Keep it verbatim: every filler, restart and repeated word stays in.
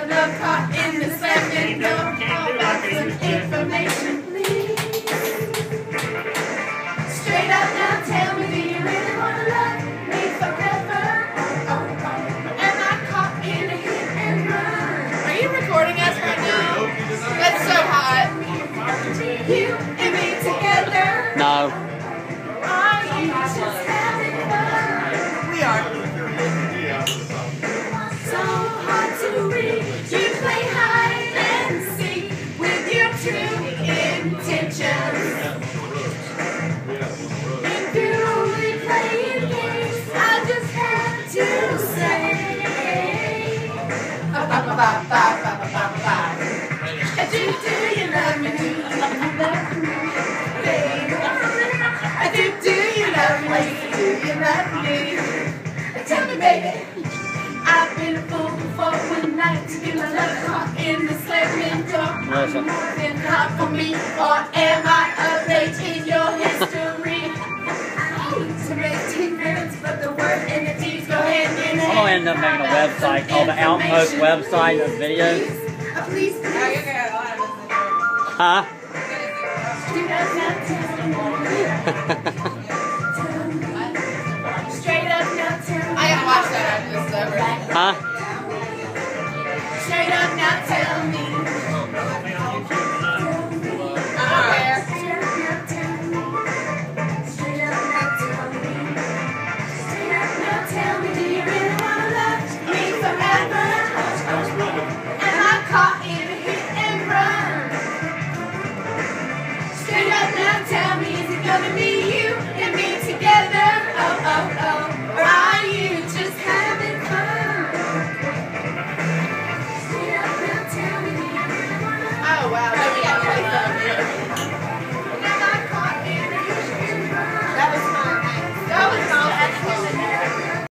my love caught in the slamming door. How about some information, please? Straight up now, tell me, do you really want to love me forever? Am I caught in a hit and run? Are you recording us right now? That's so hot. You and me together. No. Are you just having fun? We are. So hard to read. You play hide and seek with your true intentions. If you're only playing games, I just have to say, ba ba ba ba ba ba ba ba. Do do you love me? Do you love me, baby? I do. Do you love me? Do you love me? Tell me, baby. I've been a fool before one night to get my love caught in the slamming door. Listen. More than hot for me, or am I a page in your history? To make eighteen minutes, but the word and the deeds go hand in hand. I'm gonna end up making a website called the Outpost website of videos. Please, please. Huh? Straight up now, tell me. I gotta watch that after this is over. Huh?